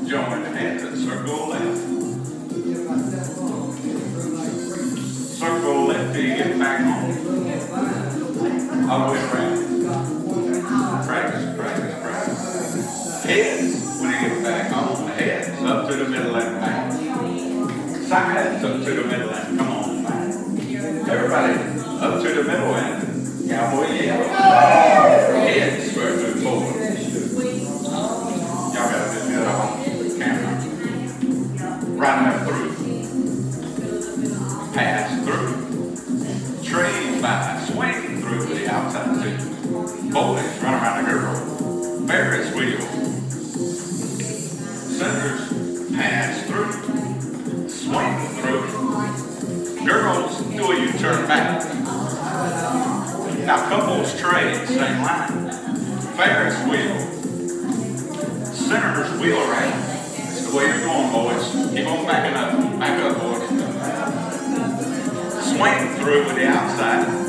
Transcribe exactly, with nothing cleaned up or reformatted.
Join the hands and circle left. Circle left till you get back home. All the way around. Practice, practice, practice. Heads, when you get back home, heads up to the middle and back. Sides up to the middle and come on back. Everybody up to the middle and cowboy yell. Heads first and forward. Y'all got to do that on the camera. Right now through. Pass through. Train by. Swing through the outside too. Boys run around the girl. Ferris wheel. Centers. Pass through. Swing through. Girls do a U-turn back. Now couples trade, same line. Ferris wheel. Centers wheel around. That's the way you're going, boys. Keep on backing up. Back up, boys. Swing through with the outside.